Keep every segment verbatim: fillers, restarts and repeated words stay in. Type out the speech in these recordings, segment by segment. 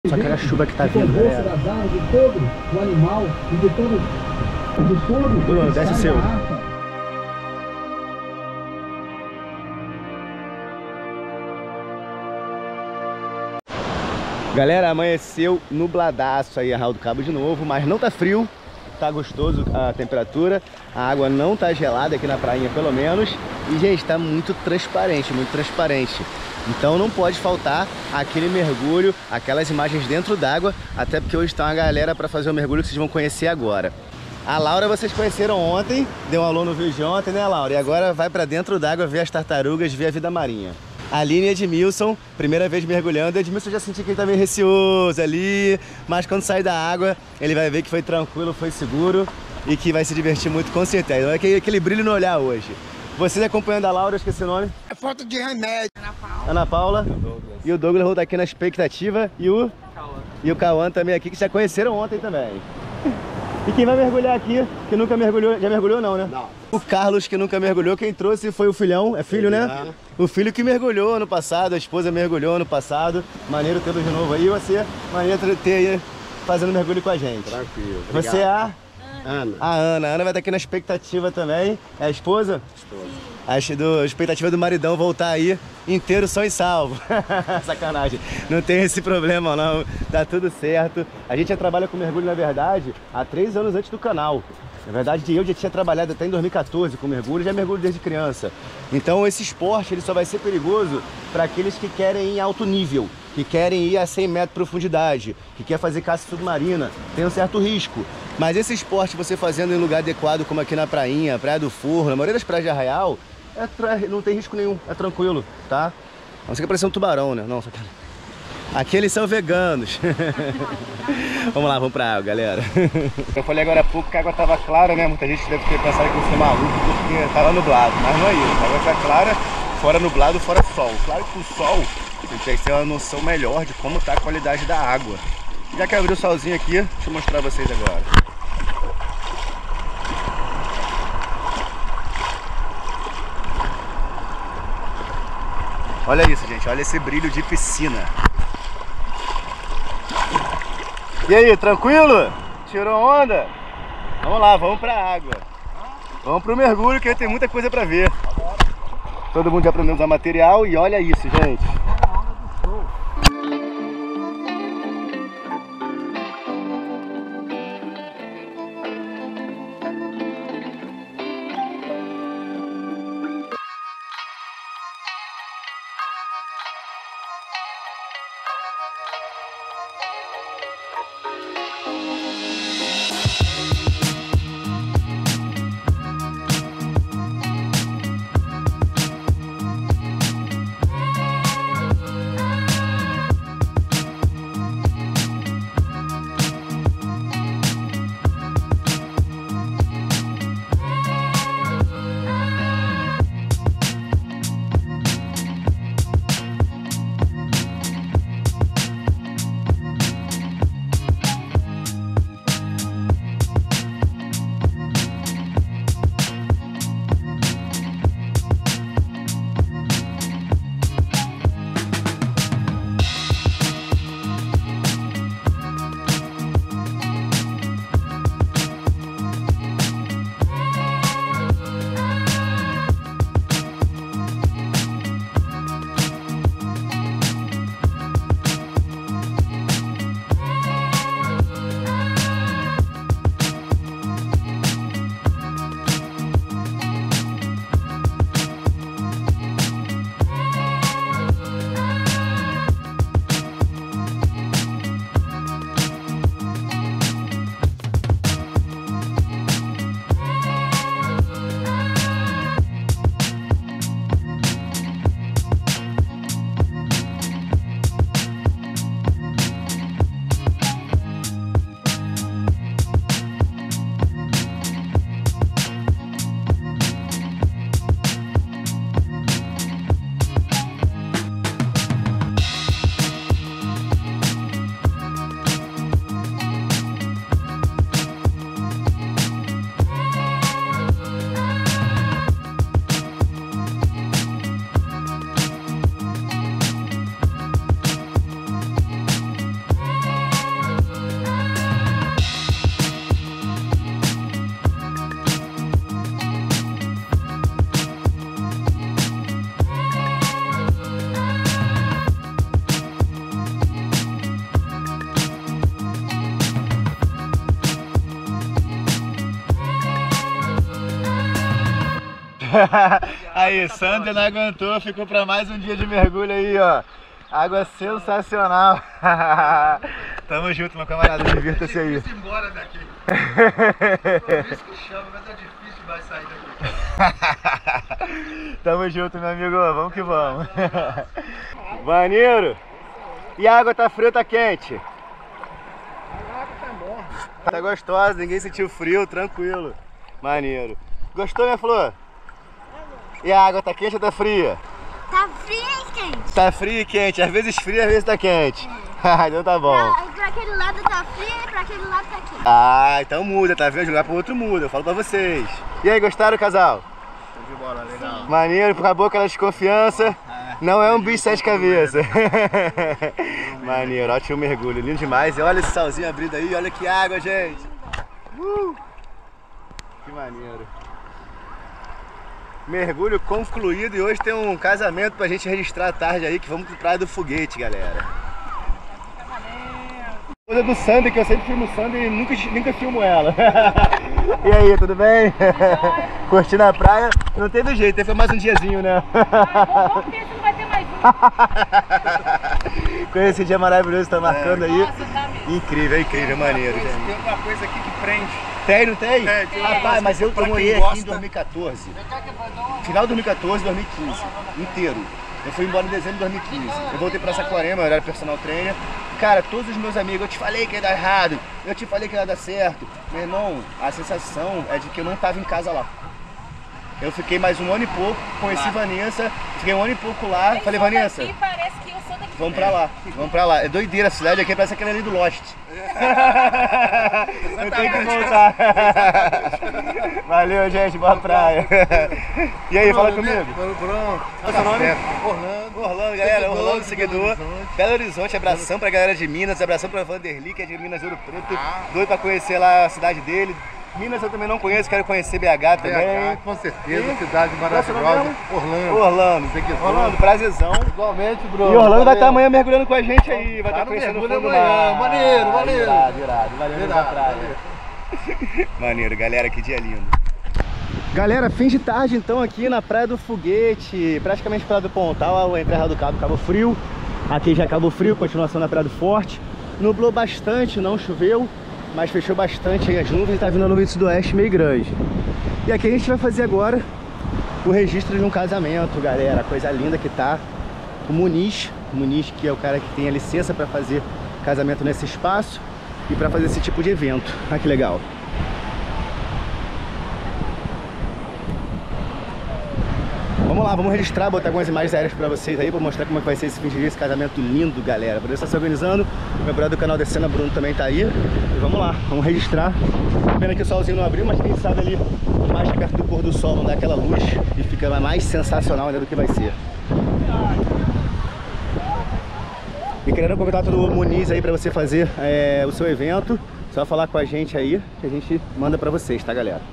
Só que a chuva que tá vindo, galera. De todo o animal e de todo, de todo Bruno, desce o seu. Galera, amanheceu nubladaço aí, Arraial do Cabo de novo, mas não tá frio, tá gostoso a temperatura, a água não tá gelada aqui na prainha pelo menos, e gente, tá muito transparente, muito transparente. Então não pode faltar aquele mergulho, aquelas imagens dentro d'água, até porque hoje tá uma galera para fazer o mergulho que vocês vão conhecer agora. A Laura vocês conheceram ontem, deu um alô no vídeo de ontem, né, Laura? E agora vai para dentro d'água ver as tartarugas, ver a vida marinha. A Aline e Edmilson, primeira vez mergulhando. Edmilson já senti que ele tá meio receoso ali, mas quando sair da água, ele vai ver que foi tranquilo, foi seguro e que vai se divertir muito com certeza. Olha aquele, aquele brilho no olhar hoje. Vocês acompanhando a Laura, eu esqueci o nome. É falta de remédio. Ana Paula. Ana Paula. E o, e o Douglas vão estar aqui na expectativa. E o Cauã. E o Cauã também aqui, que já conheceram ontem também. E quem vai mergulhar aqui, que nunca mergulhou, já mergulhou não, né? Não. O Carlos, que nunca mergulhou, quem trouxe foi o filhão, é filho, né? O filho que mergulhou ano passado, a esposa mergulhou ano passado. Maneiro tê-lo de novo aí. E você, maneiro ter aí fazendo mergulho com a gente. Tranquilo. Você é a... Ana. A Ana. A Ana vai estar aqui na expectativa também. É a esposa? Esposa. Acho do, a expectativa do maridão voltar aí inteiro, são e salvo. Sacanagem. Não tem esse problema não. Tá tudo certo. A gente já trabalha com mergulho, na verdade, há três anos antes do canal. Na verdade, eu já tinha trabalhado até em dois mil e quatorze com mergulho, já mergulho desde criança. Então esse esporte ele só vai ser perigoso para aqueles que querem ir em alto nível, que querem ir a cem metros de profundidade, que quer fazer caça submarina, tem um certo risco. Mas esse esporte você fazendo em lugar adequado, como aqui na prainha, Praia do Forro, na maioria das praias de Arraial, é tra... não tem risco nenhum, é tranquilo, tá? Não sei que parecer um tubarão, né? Não, só que... Aqui eles são veganos. Vamos lá, vamos pra água, galera. Eu falei agora há pouco que a água tava clara, né? Muita gente deve ter pensado que eu fui maluco porque tava nublado, mas não é isso. A água tá clara, fora nublado, fora sol. Claro que o sol, a gente tem que ter uma noção melhor de como tá a qualidade da água. Já que abriu o solzinho aqui, deixa eu mostrar a vocês agora. Olha isso, gente, olha esse brilho de piscina. E aí, tranquilo? Tirou onda? Vamos lá, vamos pra água. Vamos pro mergulho que tem muita coisa pra ver. Todo mundo já aprendeu a usar material e olha isso, gente. Aí, Sander não aguentou, ficou pra mais um dia de mergulho aí, ó. Água sensacional. Tamo junto, meu camarada, divirta-se aí. É difícil ir embora daqui. Por isso que chama, mas é difícil vai sair daqui. Tamo junto, meu amigo, vamos que vamos. Maneiro. E a água tá fria ou tá quente? A água tá morna. Tá gostosa, ninguém sentiu frio, tranquilo. Maneiro. Gostou, minha flor? E a água tá quente ou tá fria? Tá fria e quente. Tá fria e quente, às vezes fria, às vezes tá quente. É. Então tá bom. Pra, pra aquele lado tá frio e pra aquele lado tá quente. Ah, então muda, tá vendo? De um lugar pro outro muda, eu falo pra vocês. E aí, gostaram, casal? De bola, legal. Maneiro, acabou aquela desconfiança. Não é um bicho sete cabeças. Maneiro, ótimo mergulho, lindo demais. E olha esse salzinho abrindo aí, olha que água, gente. Uh! Que maneiro. Mergulho concluído e hoje tem um casamento pra gente registrar à tarde aí, que vamos pro Praia do Foguete, galera. Coisa do Sander, que eu sempre filmo o Sander e nunca, nunca filmo ela. E aí, tudo bem? Curtindo a praia? Não teve jeito, foi mais um diazinho, né? Vamos ver se não vai ter mais um. Com esse dia maravilhoso que tá marcando aí. Nossa, tá mesmo. Incrível, é incrível, maneiro, Tem gente. uma coisa aqui que prende. Tem, não tem? Tem, tem uma Rapaz, coisa mas eu, pra eu quem morei aqui gosta. em dois mil e quatorze. Final de dois mil e quatorze, dois mil e quinze. Inteiro. Eu fui embora em dezembro de dois mil e quinze. Eu voltei pra Saquarema, eu era personal trainer. Cara, todos os meus amigos, eu te falei que ia dar errado. Eu te falei que ia dar certo. Meu irmão, a sensação é de que eu não tava em casa lá. Eu fiquei mais um ano e pouco, conheci ah. Vanessa, fiquei um ano e pouco lá. Quem falei, sou Vanessa, daqui, parece que eu sou daqui. vamos pra lá, vamos pra lá. É doideira, a cidade aqui parece aquele ali do Lost. Eu tenho que voltar. Valeu, gente, boa praia. E aí, fala comigo. Pronto. Qual é o seu nome? Orlando. Orlando, galera, Seguidor, Orlando, seguidor. Belo Horizonte, abração pra galera de Minas, abração pra Vanderly, que é de Minas Ouro Preto. Ah. Doido pra conhecer lá a cidade dele. Minas eu também não conheço, quero conhecer B H também. B H, com certeza, E? cidade maravilhosa. Orlando. Orlando, Seguidor. Orlando, prazerzão. Igualmente, Bruno. E Orlando vai Valeu. estar amanhã mergulhando com a gente aí, vai Tá estar no conhecendo o mergulho fundo do amanhã. mar. Maneiro, maneiro. Irado, irado, valeu Irado, da praia. Maneiro, galera, que dia lindo. Galera, fim de tarde então aqui na Praia do Foguete, praticamente Praia do Pontal, a entrada do Cabo Cabo Frio. Aqui já Cabo Frio, continuação na Praia do Forte. Nublou bastante, não choveu, mas fechou bastante aí as nuvens e tá vindo a nuvem do sudoeste meio grande. E aqui a gente vai fazer agora o registro de um casamento, galera. Coisa linda que tá. O Muniz, o Muniz que é o cara que tem a licença para fazer casamento nesse espaço e para fazer esse tipo de evento. Olha que legal. Vamos lá, vamos registrar, botar algumas imagens aéreas pra vocês aí, pra mostrar como é que vai ser esse fim de dia, esse casamento lindo, galera. Por isso tá se organizando, meu brother do canal Descendo, Bruno, também tá aí. E vamos lá, vamos registrar. Pena que o solzinho não abriu, mas quem sabe ali, mais perto do pôr do sol, não dá aquela luz e fica mais sensacional ainda do que vai ser. E querendo convidar todo o Muniz aí pra você fazer é, o seu evento, só falar com a gente aí, que a gente manda pra vocês, tá, galera?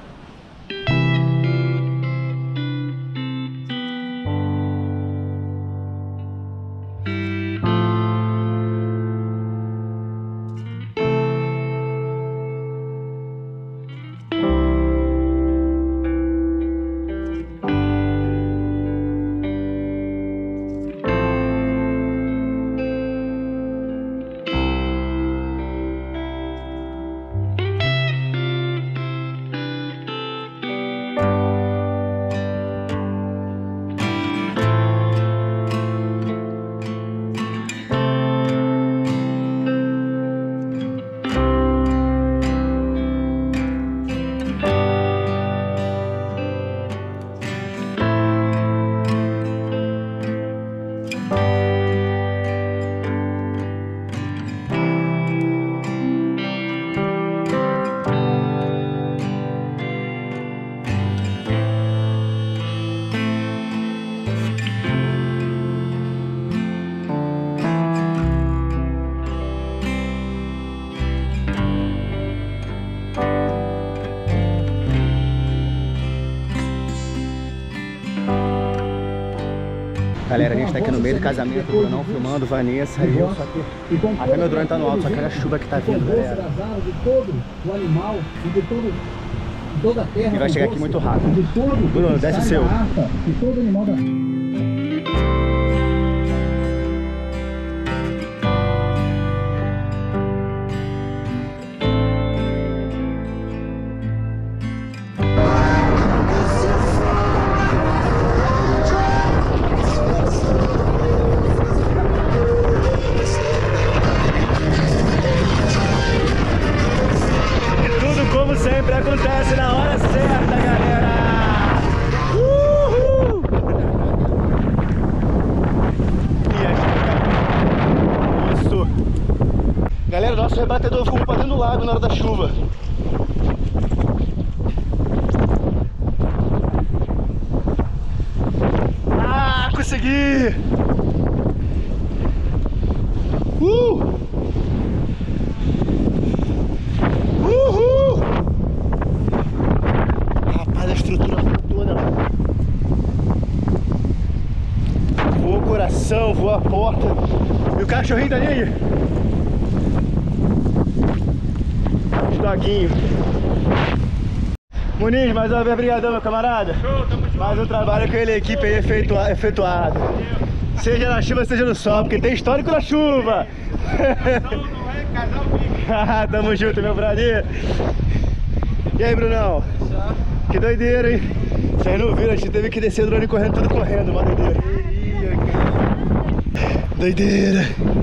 Galera, a gente tá aqui no meio do casamento, o Brunão filmando, Vanessa e eu, só que até meu drone tá no alto, só que olha a chuva que tá vindo, galera. de todo o animal e de todo toda a terra E vai chegar doce, aqui muito rápido. de todo Bruno, o desce o sai seu. da raça, de todo animal da... Como sempre acontece na hora certa, galera! Uhul! E aí, isso! Galera, nosso rebatedor ficou pra dentro do lago na hora da chuva. Ah, consegui! Uh! Uhul! Rapaz, a estrutura toda. Voa o coração, voa a porta. E o cachorrinho tá ali aí? Os doguinhos. Muniz, mais uma vez, brigadão, meu camarada. Show, tamo junto. Mais um trabalho com ele, a equipe aí efetua- efetuado. Seja na chuva, seja no sol, porque tem histórico na chuva. Não, não é casal fica. Tamo junto, meu brother. E aí, Brunão? Que doideira, hein? Vocês não viram, a gente teve que descer o drone correndo, tudo correndo, uma doideira. Doideira.